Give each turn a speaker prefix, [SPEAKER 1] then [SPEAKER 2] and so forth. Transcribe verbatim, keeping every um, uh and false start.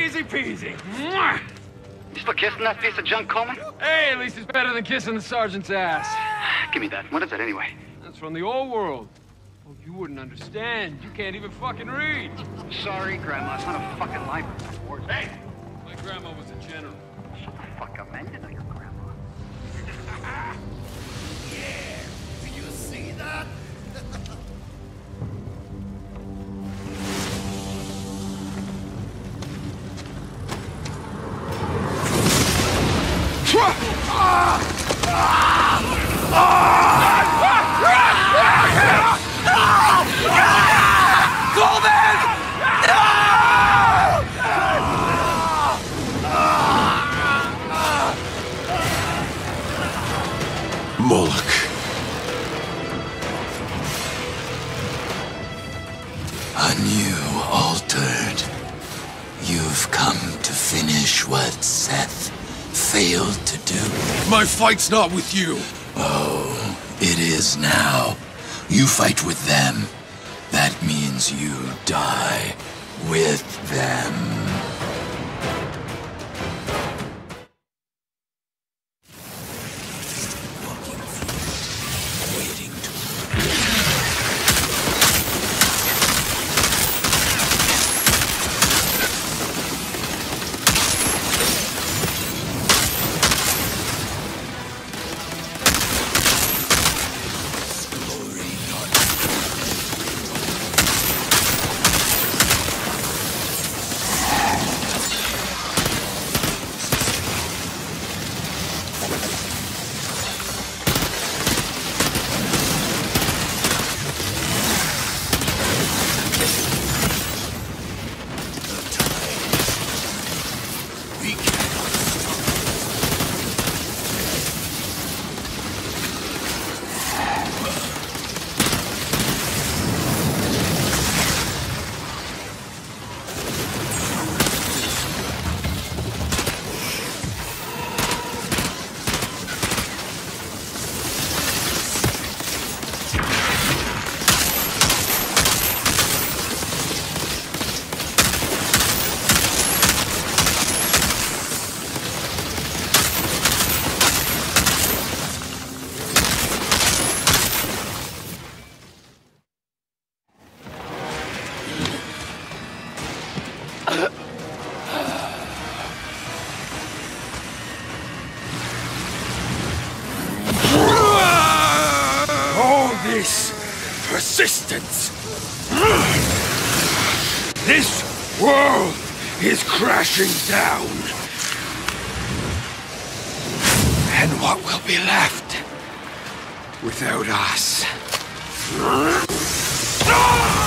[SPEAKER 1] Easy peasy. Mwah!
[SPEAKER 2] You still kissing that piece of junk, Coleman?
[SPEAKER 1] Hey, at least it's better than kissing the sergeant's ass.
[SPEAKER 2] Give me that. What is that anyway?
[SPEAKER 1] That's from the old world. Oh, you wouldn't understand. You can't even fucking read.
[SPEAKER 2] Sorry, Grandma. It's not a fucking library.
[SPEAKER 1] Hey! My grandma was a general.
[SPEAKER 2] Shut the fuck up, man. You know your grandma.
[SPEAKER 3] Yeah! Do you see that?
[SPEAKER 4] Moloch.
[SPEAKER 5] Anew altered. You've come to finish what Seth failed to do.
[SPEAKER 4] My fight's not with you.
[SPEAKER 5] Oh, it is now. You fight with them. That means you die with them.
[SPEAKER 4] This persistence. This world is crashing down. And what will be left without us?